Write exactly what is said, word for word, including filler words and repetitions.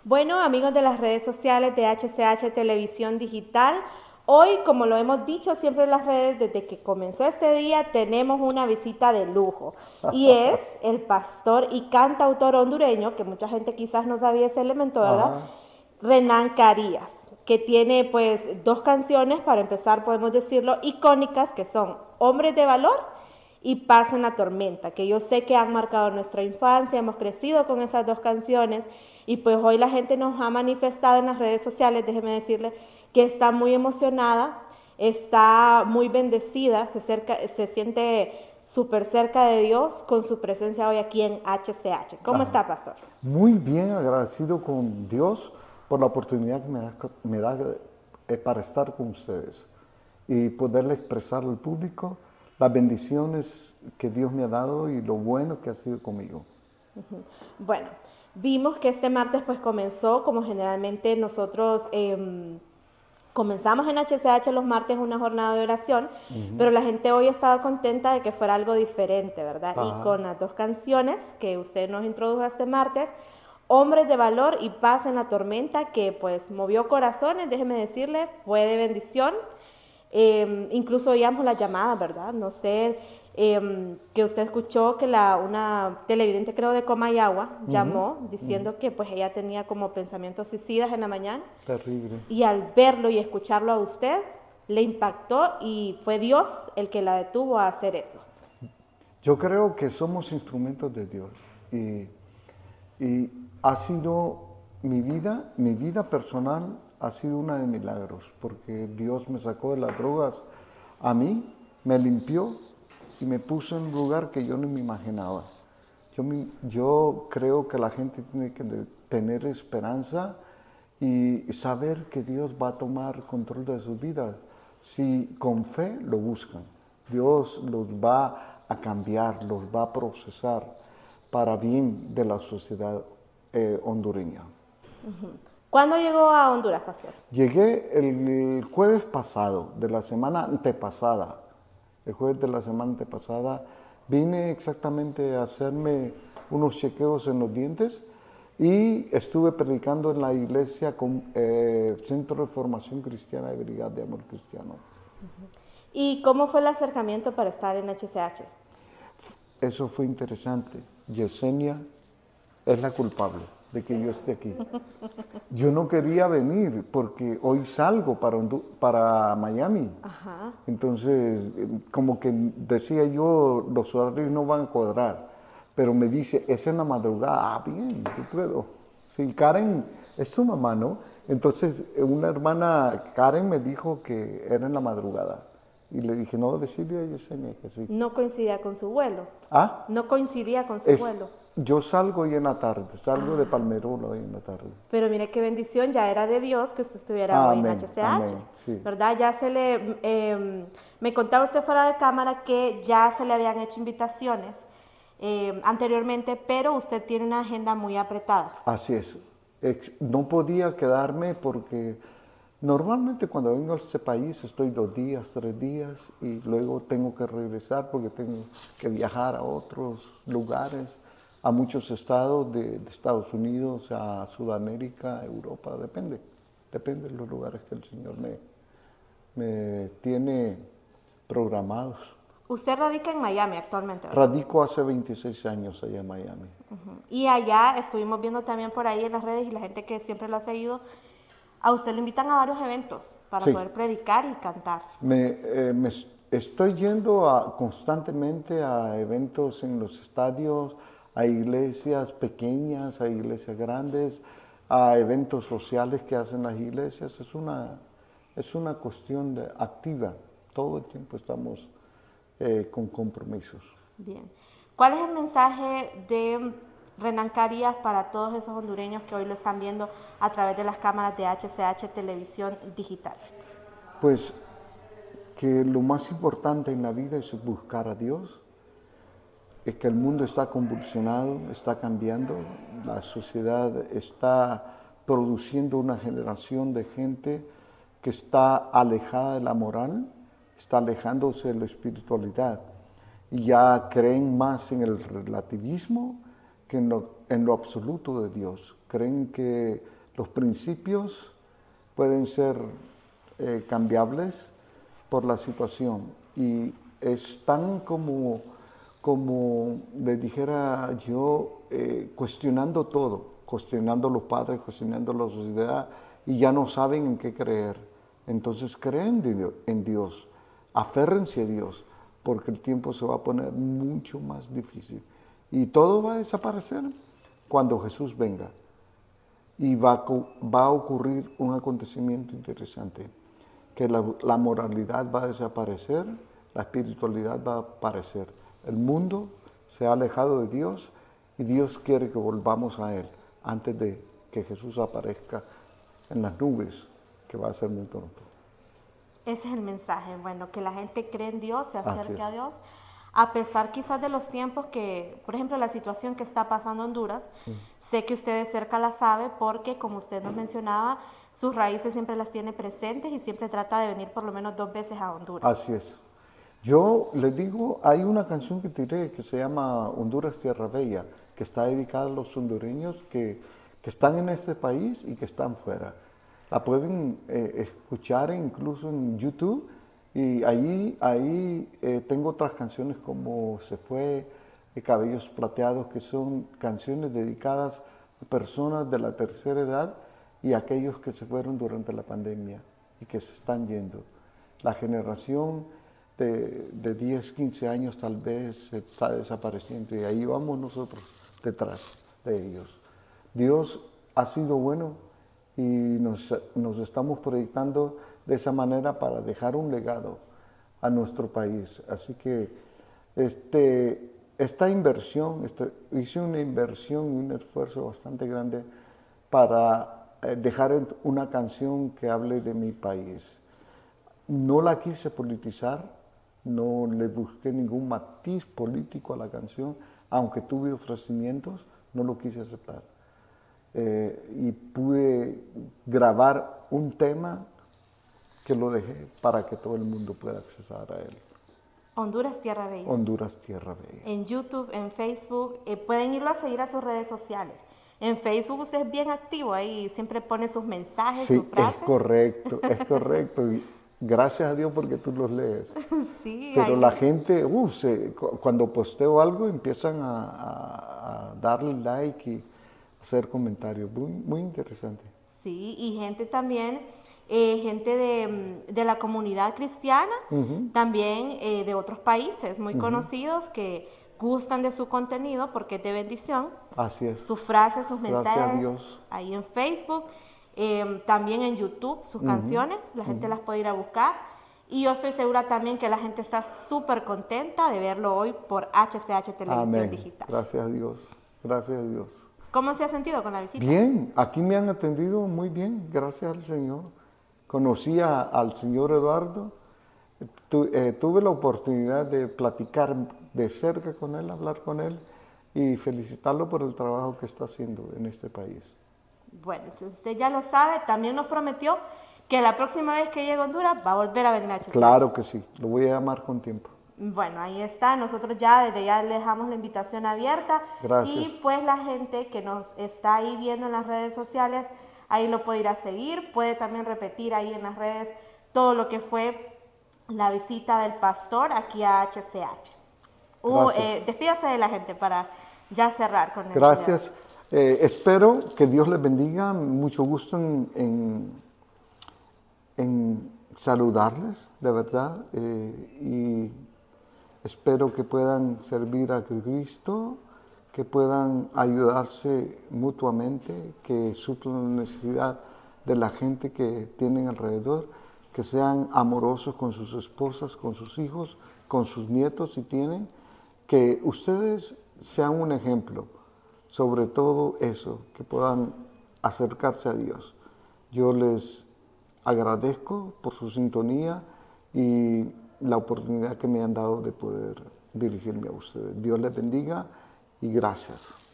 Bueno, amigos de las redes sociales de H C H Televisión Digital, hoy, como lo hemos dicho siempre en las redes, desde que comenzó este día, tenemos una visita de lujo. Y es el pastor y cantautor hondureño, que mucha gente quizás no sabía ese elemento, ¿verdad? Ajá. Renan Carías, que tiene pues dos canciones, para empezar podemos decirlo, icónicas, que son Hombres de Valor y Paz en la Tormenta, que yo sé que han marcado nuestra infancia, hemos crecido con esas dos canciones y pues hoy la gente nos ha manifestado en las redes sociales, déjeme decirle, que está muy emocionada, está muy bendecida, se, cerca, se siente súper cerca de Dios con su presencia hoy aquí en H C H. ¿Cómo Ajá. está, pastor? Muy bien, agradecido con Dios por la oportunidad que me da, me da eh, para estar con ustedes y poderle expresar al público las bendiciones que Dios me ha dado y lo bueno que ha sido conmigo. Uh-huh. Bueno, vimos que este martes pues comenzó, como generalmente nosotros eh, comenzamos en H C H los martes una jornada de oración, uh-huh. Pero la gente hoy estaba contenta de que fuera algo diferente, ¿verdad? Ajá. Y con las dos canciones que usted nos introdujo este martes, Hombres de Valor y Paz en la Tormenta, que pues movió corazones, déjeme decirle, fue de bendición. Eh, incluso oíamos las llamadas, ¿verdad? No sé, eh, que usted escuchó que la, una televidente, creo, de Comayagua, uh-huh. llamó diciendo uh-huh. que pues ella tenía como pensamientos suicidas en la mañana. Terrible. Y al verlo y escucharlo a usted, le impactó y fue Dios el que la detuvo a hacer eso. Yo creo que somos instrumentos de Dios y, y ha sido mi vida, mi vida personal ha sido una de milagros, porque Dios me sacó de las drogas a mí, me limpió y me puso en un lugar que yo no me imaginaba. Yo, yo creo que la gente tiene que tener esperanza y saber que Dios va a tomar control de sus vidas. Si con fe lo buscan, Dios los va a cambiar, los va a procesar para bien de la sociedad eh, hondureña. Uh-huh. ¿Cuándo llegó a Honduras, pastor? Llegué el jueves pasado, de la semana antepasada. El jueves de la semana antepasada vine exactamente a hacerme unos chequeos en los dientes y estuve predicando en la iglesia con eh, Centro de Formación Cristiana de Brigada de Amor Cristiano. Uh-huh. ¿Y cómo fue el acercamiento para estar en H C H? Eso fue interesante. Yesenia es la culpable de que yo esté aquí. Yo no quería venir porque hoy salgo para, para Miami. Ajá. Entonces, como que decía yo, los horarios no van a cuadrar. Pero me dice, es en la madrugada. Ah, bien, yo puedo. Sí, Karen es su mamá, ¿no? Entonces, una hermana, Karen, me dijo que era en la madrugada. Y le dije, no, decirle a Yesenia que sí. No coincidía con su vuelo. ¿Ah? No coincidía con su es, vuelo. Yo salgo hoy en la tarde, salgo ah. de Palmerola hoy en la tarde. Pero mire qué bendición, ya era de Dios que usted estuviera ah, hoy amén, en H C H, amén, sí. ¿Verdad? Ya se le, eh, me contaba usted fuera de cámara que ya se le habían hecho invitaciones eh, anteriormente, pero usted tiene una agenda muy apretada. Así es, no podía quedarme porque normalmente cuando vengo a este país estoy dos días, tres días y luego tengo que regresar porque tengo que viajar a otros lugares, a muchos estados de, de Estados Unidos, a Sudamérica, Europa, depende, depende de los lugares que el Señor me, me tiene programados. Usted radica en Miami actualmente, ¿verdad? Radico hace veintiséis años allá en Miami. Uh-huh. Y allá estuvimos viendo también por ahí en las redes y la gente que siempre lo ha seguido, a usted lo invitan a varios eventos para sí. poder predicar y cantar. Me, eh, me estoy yendo a, constantemente a eventos en los estadios, a iglesias pequeñas, a iglesias grandes, a eventos sociales que hacen las iglesias. Es una, es una cuestión de, activa. Todo el tiempo estamos eh, con compromisos. Bien. ¿Cuál es el mensaje de Renan Carías para todos esos hondureños que hoy lo están viendo a través de las cámaras de H C H Televisión Digital? Pues que lo más importante en la vida es buscar a Dios, es que el mundo está convulsionado, está cambiando, la sociedad está produciendo una generación de gente que está alejada de la moral, está alejándose de la espiritualidad y ya creen más en el relativismo que en lo, en lo absoluto de Dios. Creen que Los principios pueden ser eh, cambiables por la situación y están como, como les dijera yo, eh, cuestionando todo, cuestionando los padres, cuestionando la sociedad y ya no saben en qué creer. Entonces creen en Dios, aférrense a Dios, porque el tiempo se va a poner mucho más difícil. Y todo va a desaparecer cuando Jesús venga. Y va a, va a ocurrir un acontecimiento interesante, que la, la moralidad va a desaparecer, la espiritualidad va a aparecer. El mundo se ha alejado de Dios y Dios quiere que volvamos a Él antes de que Jesús aparezca en las nubes, que va a ser muy pronto. Ese es el mensaje, bueno, que la gente cree en Dios, se Así acerque es. a Dios, a pesar quizás de los tiempos que, por ejemplo, la situación que está pasando en Honduras, mm. sé que usted de cerca la sabe porque, como usted nos mencionaba, sus raíces siempre las tiene presentes y siempre trata de venir por lo menos dos veces a Honduras. Así es. Yo les digo, hay una canción que tiré que se llama Honduras Tierra Bella, que está dedicada a los hondureños que, que están en este país y que están fuera. La pueden eh, escuchar incluso en YouTube y ahí, ahí eh, tengo otras canciones como Se Fue, de Cabellos Plateados, que son canciones dedicadas a personas de la tercera edad y a aquellos que se fueron durante la pandemia y que se están yendo. La generación de, de diez, quince años tal vez se está desapareciendo y ahí vamos nosotros detrás de ellos. Dios ha sido bueno y nos, nos estamos proyectando de esa manera para dejar un legado a nuestro país. Así que este, esta inversión, este, hice una inversión y un esfuerzo bastante grande para eh, dejar una canción que hable de mi país. No la quise politizar, no le busqué ningún matiz político a la canción, aunque tuve ofrecimientos, no lo quise aceptar. Eh, y pude grabar un tema que lo dejé para que todo el mundo pueda accesar a él. Honduras Tierra Bella. Honduras Tierra Bella. En YouTube, en Facebook, eh, pueden irlo a seguir a sus redes sociales. En Facebook usted es bien activo, ahí siempre pone sus mensajes, sí, sus frases. Es correcto, es correcto. Y gracias a Dios porque tú los lees. Sí, pero ahí. La gente, uh, se, cuando posteo algo empiezan a, a, a darle like y hacer comentarios, muy, muy interesante. Sí, y gente también, eh, gente de, de la comunidad cristiana, uh-huh. también eh, de otros países muy uh-huh. conocidos que gustan de su contenido porque es de bendición. Así es. Sus frases, sus mensajes. Gracias a Dios. Ahí en Facebook, eh, también en YouTube, sus uh-huh. canciones, la gente uh-huh. las puede ir a buscar. Y yo estoy segura también que la gente está súper contenta de verlo hoy por H C H Televisión Amén. Digital. Gracias a Dios, gracias a Dios. ¿Cómo se ha sentido con la visita? Bien, aquí me han atendido muy bien, gracias al Señor. Conocí a, al señor Eduardo, tu, eh, tuve la oportunidad de platicar de cerca con él, hablar con él y felicitarlo por el trabajo que está haciendo en este país. Bueno, entonces usted ya lo sabe, también nos prometió que la próxima vez que llegue a Honduras va a volver a venir a H C H. Claro que sí, lo voy a llamar con tiempo. Bueno, ahí está, nosotros ya desde ya le dejamos la invitación abierta. Gracias. Y pues la gente que nos está ahí viendo en las redes sociales, ahí lo puede ir a seguir, puede también repetir ahí en las redes todo lo que fue la visita del pastor aquí a H C H. Uh, eh, despídase de la gente para ya cerrar con el Gracias, eh, espero que Dios les bendiga, mucho gusto en, en, en saludarles, de verdad, eh, y espero que puedan servir a Cristo, que puedan ayudarse mutuamente, que suplan la necesidad de la gente que tienen alrededor, que sean amorosos con sus esposas, con sus hijos, con sus nietos si tienen, que ustedes sean un ejemplo, sobre todo eso, que puedan acercarse a Dios. Yo les agradezco por su sintonía y la oportunidad que me han dado de poder dirigirme a ustedes. Dios les bendiga y gracias.